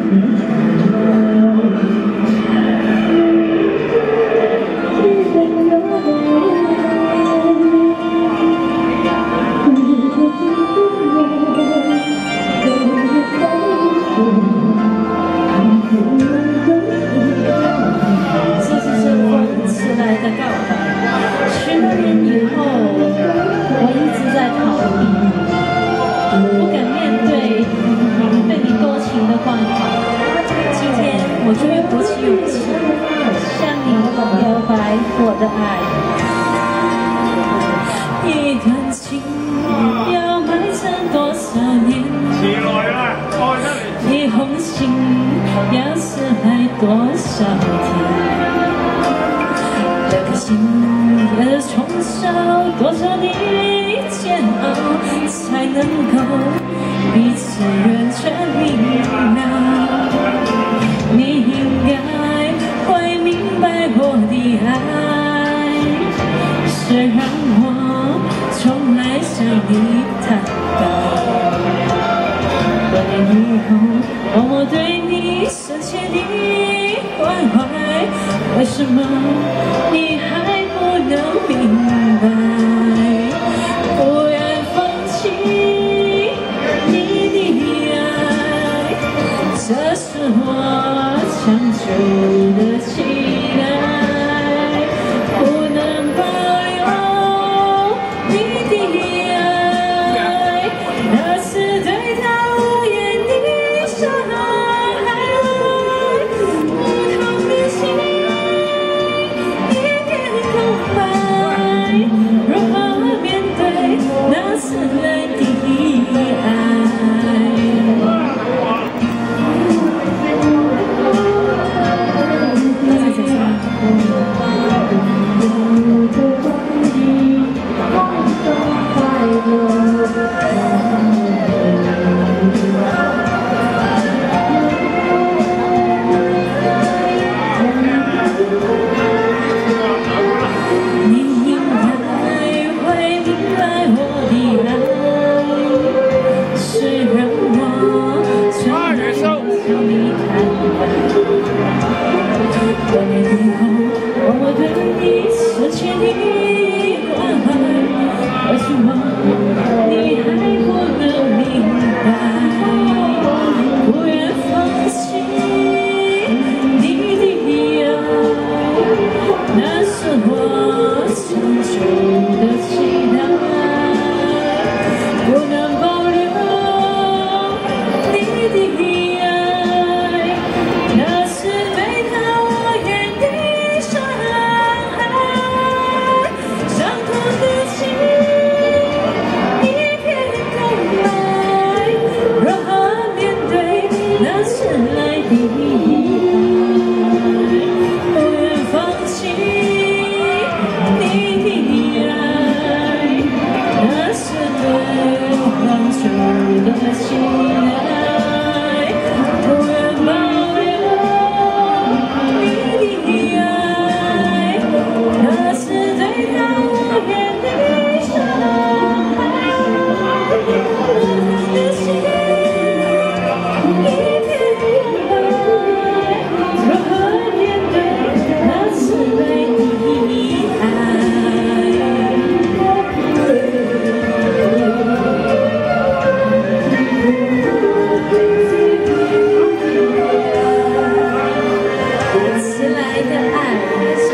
我终于鼓起勇气向你表白我的爱。一段情要埋藏多少年？一封信要撕来多少天？这颗心要冲烧多少的煎熬，才能够彼此完全明了？ 你应该会明白我的爱，是让我从来向你坦白。多年以后，我对你深切的关怀，为什么你还不能明白？不愿放弃你的爱，这是我 长久的期待，不能保有你的爱，那是对他无言的伤害。不同的心，一片空白，如何面对那迟来的爱？ 多年以后，我对你深切的关怀，为什么你还不能明白？不愿放弃你的爱，那是我长久的期待，不能保留你的爱，那是对他。 那迟来的爱，不愿放弃你的爱，那是对长久的期待，不愿保留你的爱，那是对他无言的伤害。不同的心。 迟来的爱。